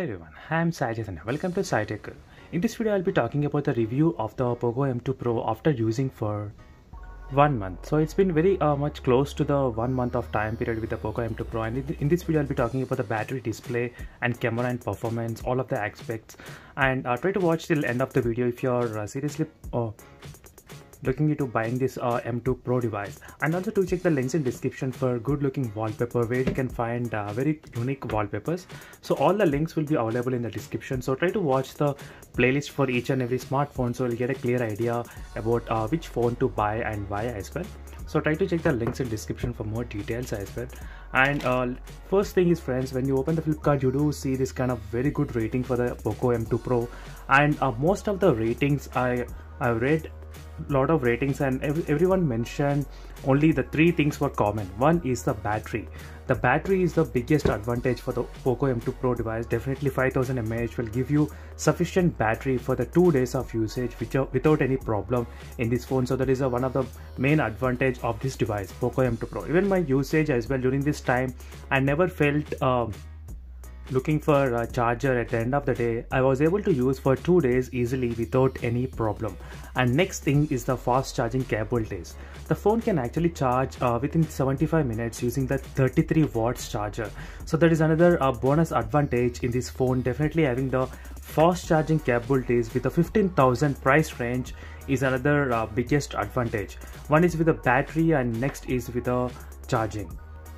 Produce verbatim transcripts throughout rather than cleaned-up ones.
everyone, I am Sai Chaitanya. Welcome to SciTech Guru. In this video, I'll be talking about the review of the Poco M two Pro after using for one month. So it's been very uh, much close to the one month of time period with the Poco M two Pro, and in this video I'll be talking about the battery, display and camera and performance, all of the aspects, and uh, try to watch till end of the video if you're uh, seriously uh, looking into buying this uh, M two Pro device, and also to check the links in description for good looking wallpaper where you can find uh, very unique wallpapers. So all the links will be available in the description, so try to watch the playlist for each and every smartphone so you'll get a clear idea about uh, which phone to buy and why as well. So try to check the links in description for more details as well. And uh, first thing is, friends, when you open the Flipkart, you do see this kind of very good rating for the Poco M two Pro, and uh, most of the ratings I I read lot of ratings, and ev everyone mentioned only the three things were common. One is the battery. The battery is the biggest advantage for the Poco M two Pro device. Definitely five thousand milliamp hours will give you sufficient battery for the two days of usage without, without any problem in this phone. So that is a, one of the main advantage of this device, Poco M two Pro. Even my usage as well during this time, I never felt uh, looking for a charger at the end of the day. I was able to use for two days easily without any problem. And next thing is the fast charging capabilities. The phone can actually charge uh, within seventy-five minutes using the thirty-three watts charger. So that is another uh, bonus advantage in this phone. Definitely having the fast charging capabilities with the fifteen thousand price range is another uh, biggest advantage. One is with the battery and next is with the charging.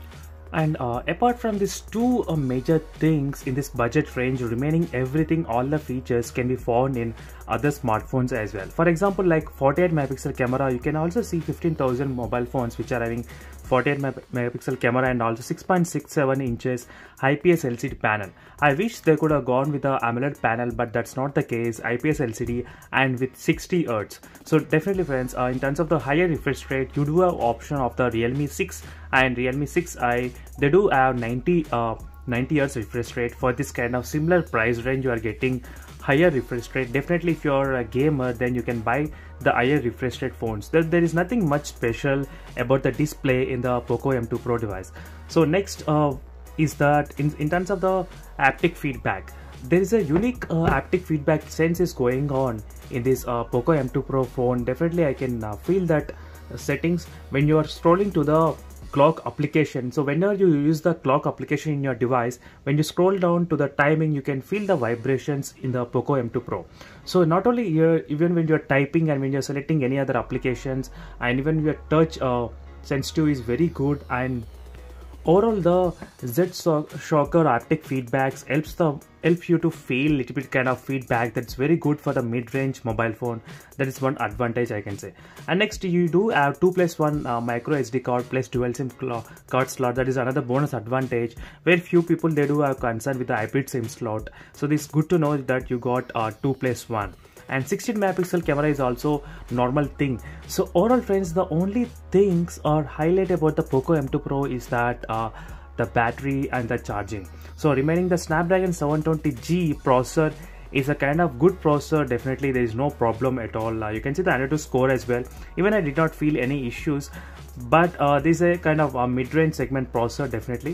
And uh, apart from these two uh, major things in this budget range, remaining everything, all the features can be found in other smartphones as well. For example, like forty-eight megapixel camera, you can also see fifteen thousand mobile phones which are having forty-eight megapixel camera and also six point six seven inches I P S L C D panel. I wish they could have gone with the AMOLED panel, but that's not the case. I P S L C D and with sixty hertz. So definitely, friends, uh, in terms of the higher refresh rate, you do have option of the Realme six and Realme six i. They do have ninety uh, ninety hertz refresh rate. For this kind of similar price range, you are getting higher refresh rate. Definitely, if you're a gamer, then you can buy the higher refresh rate phones. There, there is nothing much special about the display in the Poco M two Pro device. So next uh, is that in, in terms of the haptic feedback, there is a unique uh, haptic feedback sense is going on in this uh, Poco M two Pro phone. Definitely I can uh, feel that uh, settings when you are scrolling to the clock application. So whenever you use the clock application in your device, when you scroll down to the timing, you can feel the vibrations in the Poco M two Pro. So not only here, even when you're typing and when you're selecting any other applications, and even your touch uh, sensitive is very good. And overall, the Z-Shocker haptic feedbacks helps the help you to feel little bit kind of feedback that's very good for the mid-range mobile phone. That is one advantage I can say. And next, you do have two plus one uh, micro S D card plus dual SIM card slot. That is another bonus advantage where few people they do have concern with the hybrid SIM slot. So this is good to know that you got uh, two plus one. And sixteen megapixel camera is also normal thing. So overall, friends, the only things or highlight about the Poco M two Pro is that uh, the battery and the charging. So remaining, the Snapdragon seven twenty G processor is a kind of good processor. Definitely there is no problem at all. Uh, you can see the AnTuTu score as well. Even I did not feel any issues, but uh, this is a kind of a mid-range segment processor definitely.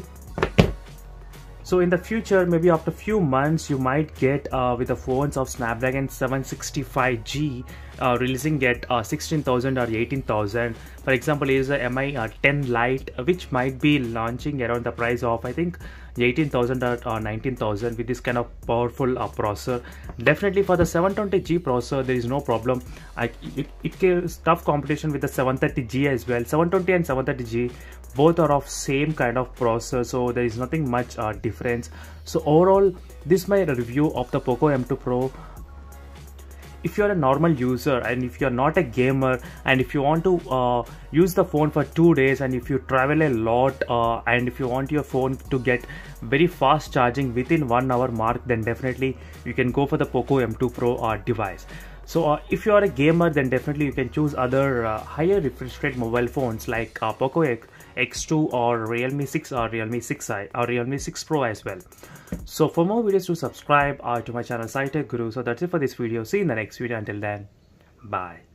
So in the future, maybe after few months, you might get uh, with the phones of Snapdragon seven sixty-five G uh, releasing at uh, sixteen thousand or eighteen thousand. For example, is a M I ten Lite, uh, which might be launching around the price of I think eighteen thousand or uh, nineteen thousand with this kind of powerful uh, processor. Definitely for the seven twenty G processor, there is no problem. I, it, it is tough competition with the seven thirty G as well. seven twenty and seven thirty G both are of same kind of processor, so there is nothing much uh, difference. So overall, this is my review of the Poco M two Pro. If you're a normal user and if you're not a gamer, and if you want to uh, use the phone for two days, and if you travel a lot, uh, and if you want your phone to get very fast charging within one hour mark, then definitely you can go for the Poco M two Pro uh, device. So uh, if you are a gamer, then definitely you can choose other uh, higher refresh rate mobile phones like uh, Poco X two or Realme six or Realme six i or Realme six Pro as well. So for more videos, to subscribe uh, to my channel SciTech Guru. So that's it for this video. See you in the next video. Until then, bye.